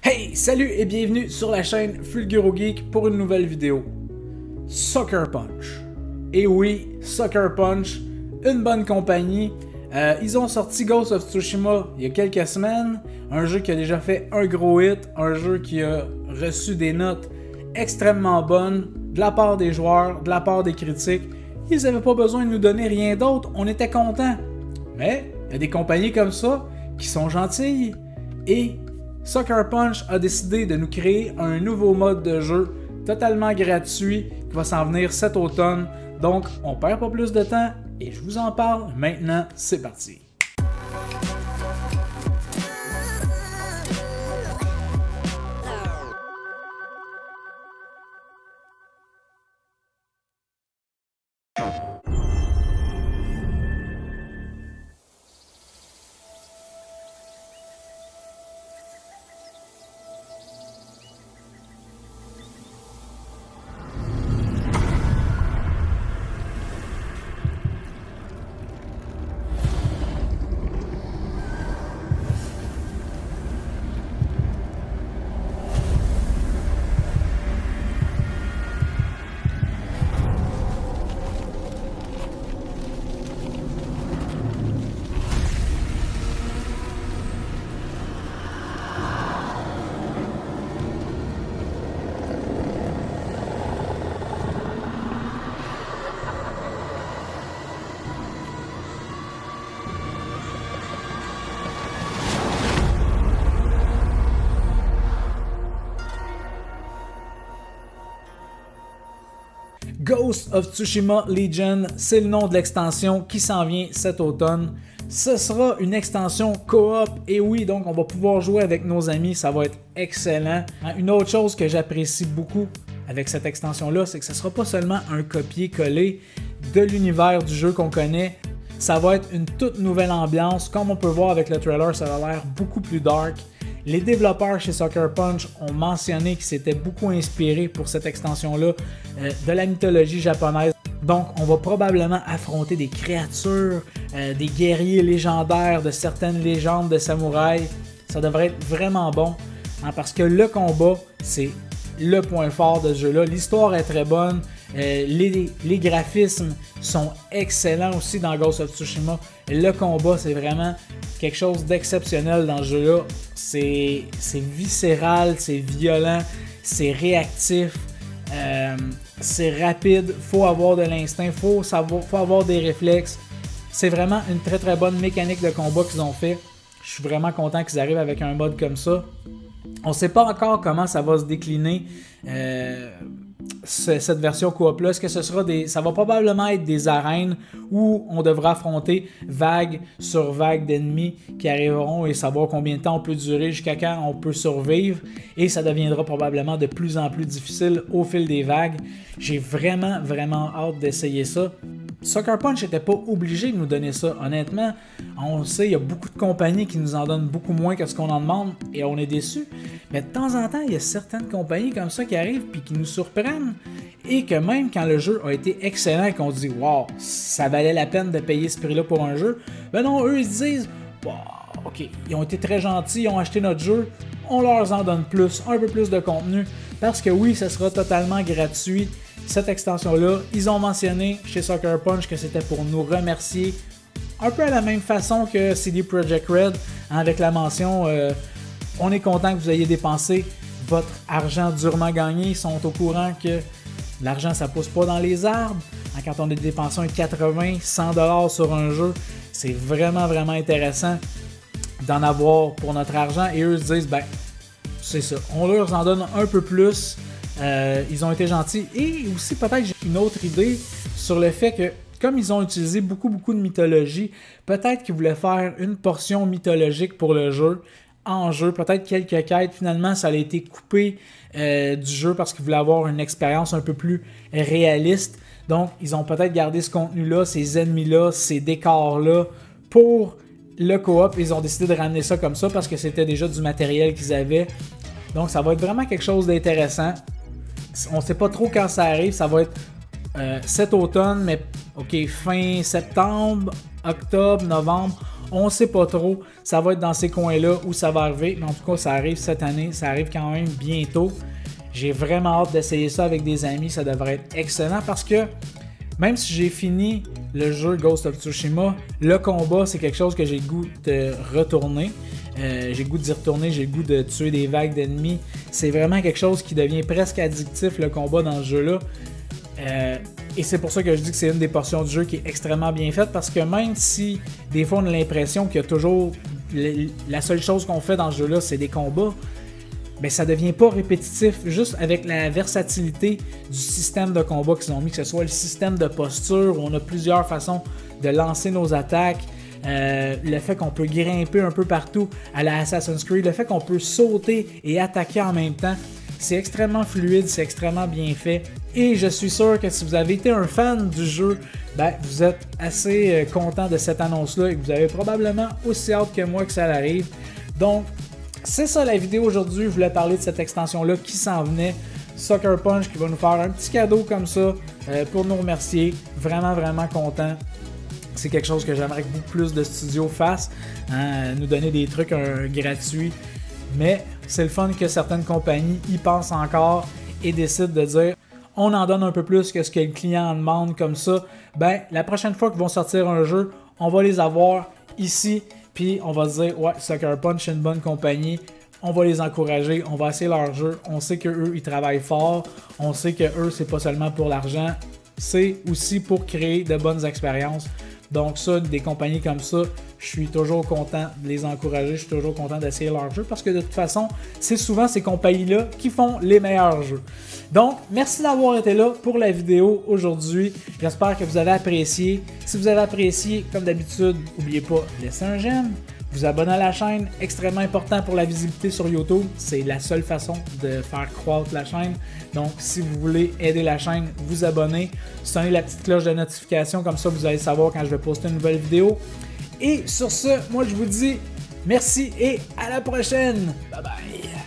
Hey, salut et bienvenue sur la chaîne Fulguro Geek pour une nouvelle vidéo. Sucker Punch. Et oui, Sucker Punch, une bonne compagnie. Ils ont sorti Ghost of Tsushima il y a quelques semaines, un jeu qui a déjà fait un gros hit, un jeu qui a reçu des notes extrêmement bonnes de la part des joueurs, de la part des critiques. Ils n'avaient pas besoin de nous donner rien d'autre, on était contents. Mais il y a des compagnies comme ça qui sont gentilles et Sucker Punch a décidé de nous créer un nouveau mode de jeu totalement gratuit qui va s'en venir cet automne. Donc, on perd pas plus de temps et je vous en parle maintenant. C'est parti! Ghost of Tsushima Legion, c'est le nom de l'extension qui s'en vient cet automne. Ce sera une extension coop et oui, donc on va pouvoir jouer avec nos amis, ça va être excellent. Une autre chose que j'apprécie beaucoup avec cette extension-là, c'est que ce ne sera pas seulement un copier-coller de l'univers du jeu qu'on connaît, ça va être une toute nouvelle ambiance. Comme on peut voir avec le trailer, ça a l'air beaucoup plus dark. Les développeurs chez Sucker Punch ont mentionné qu'ils s'étaient beaucoup inspirés pour cette extension-là de la mythologie japonaise. Donc, on va probablement affronter des créatures, des guerriers légendaires de certaines légendes de samouraïs. Ça devrait être vraiment bon, hein, parce que le combat, c'est le point fort de ce jeu-là. L'histoire est très bonne. Les graphismes sont excellents aussi dans Ghost of Tsushima. Le combat, c'est vraiment quelque chose d'exceptionnel dans ce jeu-là. C'est viscéral, c'est violent, c'est réactif, c'est rapide. Faut avoir de l'instinct, faut avoir des réflexes. C'est vraiment une très très bonne mécanique de combat qu'ils ont fait. Je suis vraiment content qu'ils arrivent avec un mode comme ça. On ne sait pas encore comment ça va se décliner, cette version coop-là. Est-ce que ce sera ça va probablement être des arènes où on devra affronter vague sur vague d'ennemis qui arriveront et savoir combien de temps on peut durer, jusqu'à quand on peut survivre. Et ça deviendra probablement de plus en plus difficile au fil des vagues. J'ai vraiment, vraiment hâte d'essayer ça. Sucker Punch n'était pas obligé de nous donner ça. Honnêtement, on le sait, il y a beaucoup de compagnies qui nous en donnent beaucoup moins que ce qu'on en demande et on est déçus. Mais de temps en temps, il y a certaines compagnies comme ça qui arrivent et qui nous surprennent. Et que même quand le jeu a été excellent et qu'on se dit « Wow, ça valait la peine de payer ce prix-là pour un jeu », ben non, eux ils se disent « Wow, ok, ils ont été très gentils, ils ont acheté notre jeu, on leur en donne plus, un peu plus de contenu. » Parce que oui, ça sera totalement gratuit. Cette extension-là, ils ont mentionné chez Sucker Punch que c'était pour nous remercier, un peu à la même façon que CD Projekt Red, hein, avec la mention on est content que vous ayez dépensé votre argent durement gagné. Ils sont au courant que l'argent, ça pousse pas dans les arbres. Hein, quand on a dépensé un 80, 100$ sur un jeu, c'est vraiment, vraiment intéressant d'en avoir pour notre argent. Et eux se disent, ben, c'est ça, on leur en donne un peu plus. Ils ont été gentils. Et aussi, peut-être, j'ai une autre idée sur le fait que, comme ils ont utilisé beaucoup de mythologie, peut-être qu'ils voulaient faire une portion mythologique pour le jeu, en jeu, peut-être quelques quêtes. Finalement, ça a été coupé du jeu parce qu'ils voulaient avoir une expérience un peu plus réaliste. Donc, ils ont peut-être gardé ce contenu-là, ces ennemis-là, ces décors-là pour le coop. Ils ont décidé de ramener ça comme ça parce que c'était déjà du matériel qu'ils avaient. Donc, ça va être vraiment quelque chose d'intéressant. On ne sait pas trop quand ça arrive. Ça va être cet automne, mais ok, fin septembre, octobre, novembre. On sait pas trop, ça va être dans ces coins-là où ça va arriver, mais en tout cas, ça arrive cette année, ça arrive quand même bientôt. J'ai vraiment hâte d'essayer ça avec des amis, ça devrait être excellent parce que même si j'ai fini le jeu Ghost of Tsushima, le combat, c'est quelque chose que j'ai le goût de retourner. J'ai le goût d'y retourner, j'ai le goût de tuer des vagues d'ennemis. C'est vraiment quelque chose qui devient presque addictif, le combat dans ce jeu-là. Et c'est pour ça que je dis que c'est une des portions du jeu qui est extrêmement bien faite, parce que même si des fois on a l'impression qu'il y a toujours la seule chose qu'on fait dans ce jeu-là, c'est des combats, ben ça devient pas répétitif, juste avec la versatilité du système de combat qu'ils ont mis, que ce soit le système de posture, où on a plusieurs façons de lancer nos attaques, le fait qu'on peut grimper un peu partout à la Assassin's Creed, le fait qu'on peut sauter et attaquer en même temps. C'est extrêmement fluide, c'est extrêmement bien fait. Et je suis sûr que si vous avez été un fan du jeu, ben, vous êtes assez content de cette annonce-là et que vous avez probablement aussi hâte que moi que ça arrive. Donc, c'est ça la vidéo aujourd'hui. Je voulais parler de cette extension-là qui s'en venait. Sucker Punch qui va nous faire un petit cadeau comme ça pour nous remercier. Vraiment, vraiment content. C'est quelque chose que j'aimerais que beaucoup plus de studios fassent. Nous donner des trucs gratuits. Mais c'est le fun que certaines compagnies y pensent encore et décident de dire on en donne un peu plus que ce que le client en demande comme ça. Ben, la prochaine fois qu'ils vont sortir un jeu, on va les avoir ici. Puis on va se dire ouais, Sucker Punch c'est une bonne compagnie. On va les encourager, on va essayer leur jeu. On sait qu'eux, ils travaillent fort. On sait qu'eux, c'est pas seulement pour l'argent. C'est aussi pour créer de bonnes expériences. Donc ça, des compagnies comme ça, je suis toujours content de les encourager, je suis toujours content d'essayer leur jeu parce que de toute façon, c'est souvent ces compagnies-là qui font les meilleurs jeux. Donc, merci d'avoir été là pour la vidéo aujourd'hui. J'espère que vous avez apprécié. Si vous avez apprécié, comme d'habitude, n'oubliez pas de laisser un j'aime, vous abonner à la chaîne, extrêmement important pour la visibilité sur YouTube. C'est la seule façon de faire croître la chaîne. Donc, si vous voulez aider la chaîne, vous abonnez, sonnez la petite cloche de notification, comme ça vous allez savoir quand je vais poster une nouvelle vidéo. Et sur ce, moi je vous dis merci et à la prochaine. Bye bye.